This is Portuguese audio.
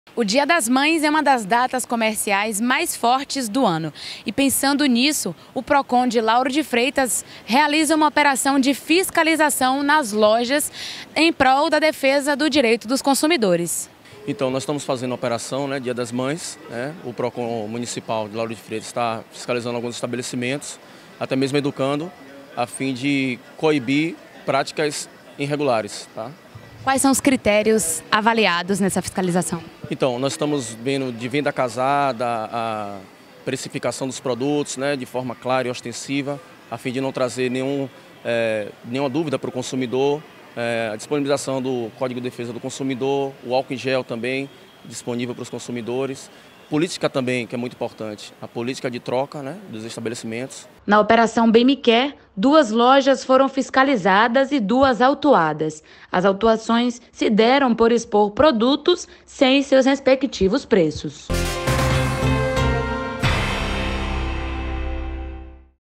O Dia das Mães é uma das datas comerciais mais fortes do ano. E pensando nisso, o Procon de Lauro de Freitas realiza uma operação de fiscalização nas lojas em prol da defesa do direito dos consumidores. Então, nós estamos fazendo a operação, Dia das Mães. O Procon Municipal de Lauro de Freitas está fiscalizando alguns estabelecimentos, até mesmo educando, a fim de coibir práticas irregulares. Quais são os critérios avaliados nessa fiscalização? Então, nós estamos vendo de venda casada, a precificação dos produtos, de forma clara e ostensiva, a fim de não trazer nenhuma dúvida para o consumidor, a disponibilização do Código de Defesa do Consumidor, o álcool em gel também disponível para os consumidores. Política também, que é muito importante, a política de troca dos estabelecimentos. Na Operação Bem Me Quer, 2 lojas foram fiscalizadas e 2 autuadas. As autuações se deram por expor produtos sem seus respectivos preços.